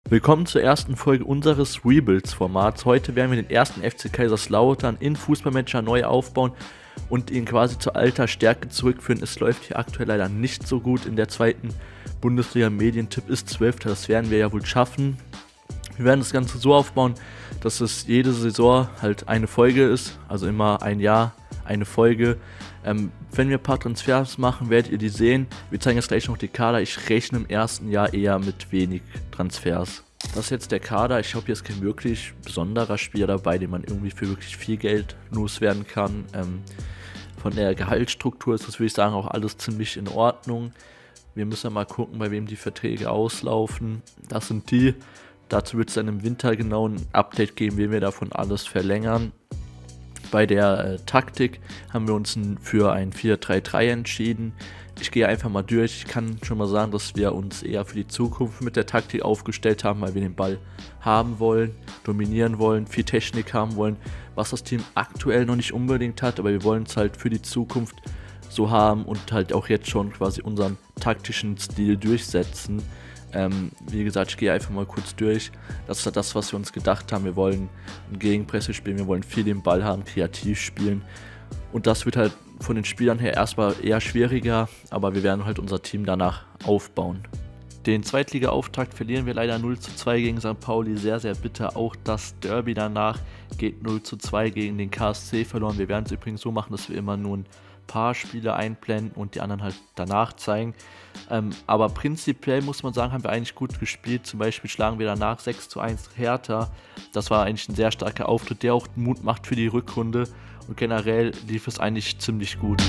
Willkommen zur ersten Folge unseres Rebuilds-Formats. Heute werden wir den ersten FC Kaiserslautern in Fußballmanager neu aufbauen und ihn quasi zur alter Stärke zurückführen. Es läuft hier aktuell leider nicht so gut in der zweiten Bundesliga. Medientipp ist 12. Das werden wir ja wohl schaffen. Wir werden das Ganze so aufbauen, dass es jede Saison halt eine Folge ist, also immer ein Jahr, eine Folge. Wenn wir ein paar Transfers machen, werdet ihr die sehen. Wir zeigen jetzt gleich noch die Kader. Ich rechne im ersten Jahr eher mit wenig Transfers. Das ist jetzt der Kader. Ich glaube, hier ist kein wirklich besonderer Spieler dabei, den man irgendwie für wirklich viel Geld loswerden kann. Von der Gehaltsstruktur ist das, würde ich sagen, auch alles ziemlich in Ordnung. Wir müssen mal gucken, bei wem die Verträge auslaufen. Das sind die. Dazu wird es dann im Winter genau ein Update geben, wie wir davon alles verlängern. Bei der Taktik haben wir uns für ein 4-3-3 entschieden. Ich gehe einfach mal durch. Ich kann schon mal sagen, dass wir uns eher für die Zukunft mit der Taktik aufgestellt haben, weil wir den Ball haben wollen, dominieren wollen, viel Technik haben wollen, was das Team aktuell noch nicht unbedingt hat, aber wir wollen es halt für die Zukunft so haben und halt auch jetzt schon quasi unseren taktischen Stil durchsetzen. Wie gesagt, ich gehe einfach mal kurz durch. Das ist halt das, was wir uns gedacht haben. Wir wollen ein Gegenpresse spielen, wir wollen viel den Ball haben, kreativ spielen. Und das wird halt von den Spielern her erstmal eher schwieriger, aber wir werden halt unser Team danach aufbauen. Den Zweitliga-Auftakt verlieren wir leider 0:2 gegen St. Pauli, sehr, sehr bitter. Auch das Derby danach geht 0:2 gegen den KSC verloren. Wir werden es übrigens so machen, dass wir immer nur ein paar Spiele einblenden und die anderen halt danach zeigen. Aber prinzipiell muss man sagen, haben wir eigentlich gut gespielt. Zum Beispiel schlagen wir danach 6:1 Hertha. Das war eigentlich ein sehr starker Auftritt, der auch Mut macht für die Rückrunde. Und generell lief es eigentlich ziemlich gut.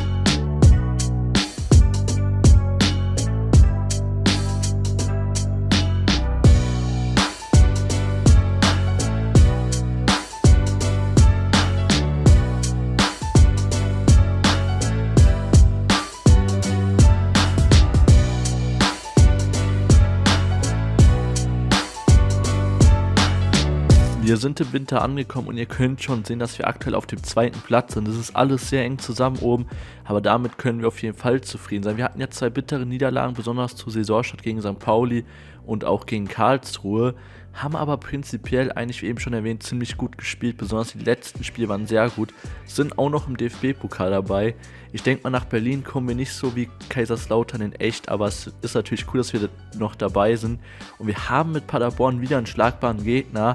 Wir sind im Winter angekommen und ihr könnt schon sehen, dass wir aktuell auf dem zweiten Platz sind. Das ist alles sehr eng zusammen oben, aber damit können wir auf jeden Fall zufrieden sein. Wir hatten ja 2 bittere Niederlagen, besonders zur Saisonstart gegen St. Pauli und auch gegen Karlsruhe, haben aber prinzipiell eigentlich, wie eben schon erwähnt, ziemlich gut gespielt. Besonders die letzten Spiele waren sehr gut, sind auch noch im DFB-Pokal dabei. Ich denke mal, nach Berlin kommen wir nicht so wie Kaiserslautern in echt, aber es ist natürlich cool, dass wir noch dabei sind. Und wir haben mit Paderborn wieder einen schlagbaren Gegner.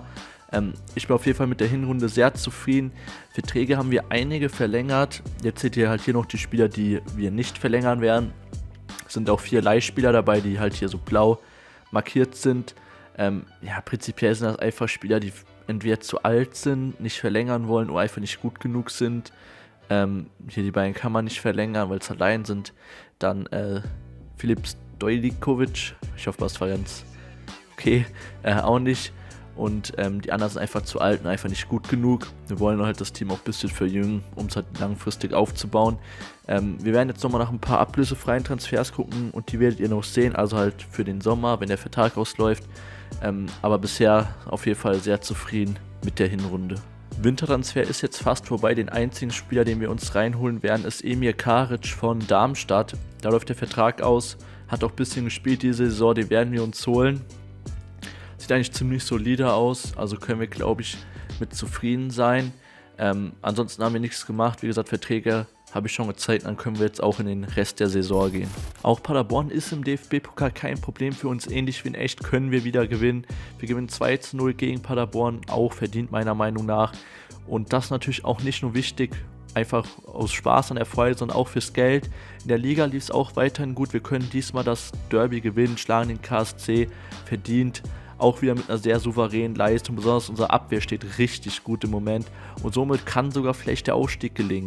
Ich bin auf jeden Fall mit der Hinrunde sehr zufrieden. Verträge haben wir einige verlängert. Jetzt seht ihr halt hier noch die Spieler, die wir nicht verlängern werden. Es sind auch 4 Leihspieler dabei, die halt hier so blau markiert sind. Ja, prinzipiell sind das einfach Spieler, die entweder zu alt sind, nicht verlängern wollen oder einfach nicht gut genug sind. Hier die beiden kann man nicht verlängern, weil es allein sind. Dann Filip Stojlikovic, ich hoffe, das war ganz okay, auch nicht. Und die anderen sind einfach zu alt und einfach nicht gut genug. Wir wollen halt das Team auch ein bisschen verjüngen, um es halt langfristig aufzubauen. Wir werden jetzt nochmal nach ein paar ablösefreien Transfers gucken und die werdet ihr noch sehen, also halt für den Sommer, wenn der Vertrag ausläuft. Aber bisher auf jeden Fall sehr zufrieden mit der Hinrunde. Wintertransfer ist jetzt fast vorbei. Den einzigen Spieler, den wir uns reinholen werden, ist Emir Karic von Darmstadt. Da läuft der Vertrag aus, hat auch ein bisschen gespielt diese Saison, den werden wir uns holen. Sieht eigentlich ziemlich solide aus, also können wir, glaube ich, mit zufrieden sein. Ansonsten haben wir nichts gemacht. Wie gesagt, Verträge habe ich schon gezeigt, dann können wir jetzt auch in den Rest der Saison gehen. Auch Paderborn ist im DFB-Pokal kein Problem für uns. Ähnlich wie in echt können wir wieder gewinnen. Wir gewinnen 2:0 gegen Paderborn, auch verdient meiner Meinung nach. Und das natürlich auch nicht nur wichtig, einfach aus Spaß an der Freude, sondern auch fürs Geld. In der Liga lief es auch weiterhin gut. Wir können diesmal das Derby gewinnen, schlagen den KSC, verdient. Auch wieder mit einer sehr souveränen Leistung, besonders unsere Abwehr steht richtig gut im Moment und somit kann sogar vielleicht der Aufstieg gelingen.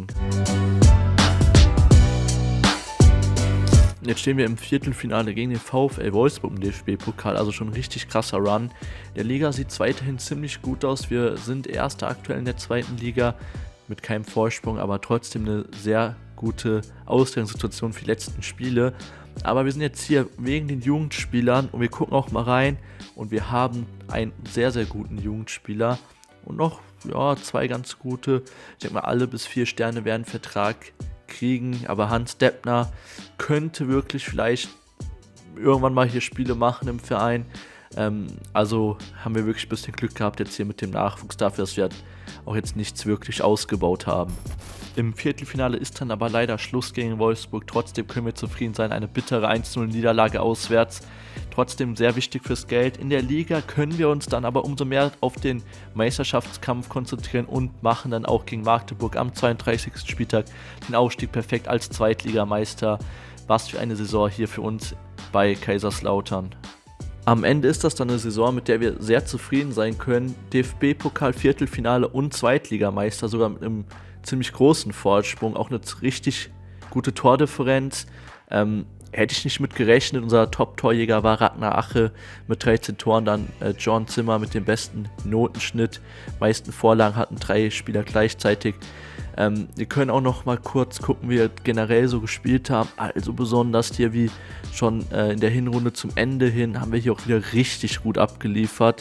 Jetzt stehen wir im Viertelfinale gegen den VfL Wolfsburg im DFB-Pokal, also schon ein richtig krasser Run. In der Liga sieht es weiterhin ziemlich gut aus, wir sind Erster aktuell in der zweiten Liga mit keinem Vorsprung, aber trotzdem eine sehr gute Ausgangssituation für die letzten Spiele. Aber wir sind jetzt hier wegen den Jugendspielern und wir gucken auch mal rein und wir haben einen sehr, sehr guten Jugendspieler und noch 2 ganz gute. Ich denke mal, alle bis 4 Sterne werden Vertrag kriegen, aber Hans Deppner könnte wirklich vielleicht irgendwann mal hier Spiele machen im Verein. Also haben wir wirklich ein bisschen Glück gehabt jetzt hier mit dem Nachwuchs dafür, dass wir auch jetzt nichts wirklich ausgebaut haben. Im Viertelfinale ist dann aber leider Schluss gegen Wolfsburg. Trotzdem können wir zufrieden sein. Eine bittere 1:0 Niederlage auswärts. Trotzdem sehr wichtig fürs Geld. In der Liga können wir uns dann aber umso mehr auf den Meisterschaftskampf konzentrieren und machen dann auch gegen Magdeburg am 32. Spieltag den Aufstieg perfekt als Zweitligameister. Was für eine Saison hier für uns bei Kaiserslautern. Am Ende ist das dann eine Saison, mit der wir sehr zufrieden sein können. DFB-Pokal, Viertelfinale und Zweitligameister, sogar mit einem ziemlich großen Vorsprung. Auch eine richtig gute Tordifferenz. Hätte ich nicht mit gerechnet. Unser Top-Torjäger war Ragnar Ache mit 13 Toren. Dann John Zimmer mit dem besten Notenschnitt. Meisten Vorlagen hatten 3 Spieler gleichzeitig. Wir können auch noch mal kurz gucken, wie wir generell so gespielt haben. Also besonders hier wie schon in der Hinrunde zum Ende hin haben wir hier auch wieder richtig gut abgeliefert.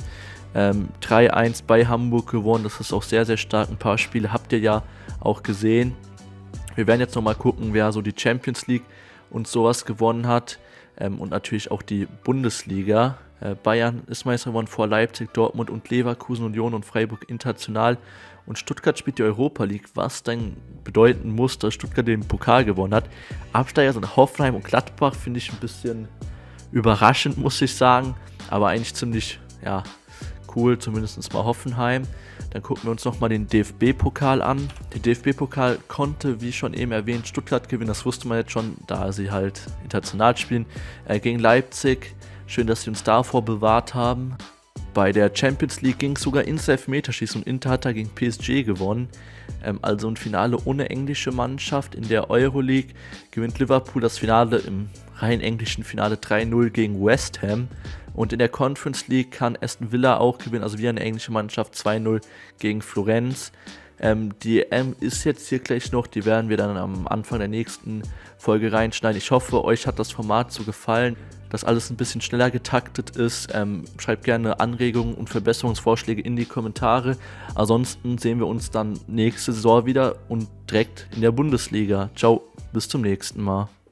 3-1 bei Hamburg gewonnen. Das ist auch sehr, sehr stark. Ein paar Spiele habt ihr ja auch gesehen. Wir werden jetzt noch mal gucken, wer so die Champions League und sowas gewonnen hat. Und natürlich auch die Bundesliga. Bayern ist Meister geworden vor Leipzig, Dortmund und Leverkusen, Union und Freiburg international. Und Stuttgart spielt die Europa League, was dann bedeuten muss, dass Stuttgart den Pokal gewonnen hat. Absteiger sind Hoffenheim und Gladbach, finde ich ein bisschen überraschend, muss ich sagen. Aber eigentlich ziemlich, ja, cool, zumindest mal Hoffenheim. Dann gucken wir uns nochmal den DFB-Pokal an. Den DFB-Pokal konnte, wie schon eben erwähnt, Stuttgart gewinnen. Das wusste man jetzt schon, da sie halt international spielen. Gegen Leipzig. Schön, dass sie uns davor bewahrt haben. Bei der Champions League ging es sogar ins Elfmeterschießen und Inter hat da gegen PSG gewonnen. Also ein Finale ohne englische Mannschaft. In der Euroleague gewinnt Liverpool das Finale im rein englischen Finale 3-0 gegen West Ham. Und in der Conference League kann Aston Villa auch gewinnen, also wieder eine englische Mannschaft, 2-0 gegen Florenz. Die EM ist jetzt hier gleich noch, die werden wir dann am Anfang der nächsten Folge reinschneiden. Ich hoffe, euch hat das Format so gefallen, dass alles ein bisschen schneller getaktet ist. Schreibt gerne Anregungen und Verbesserungsvorschläge in die Kommentare. Ansonsten sehen wir uns dann nächste Saison wieder und direkt in der Bundesliga. Ciao, bis zum nächsten Mal.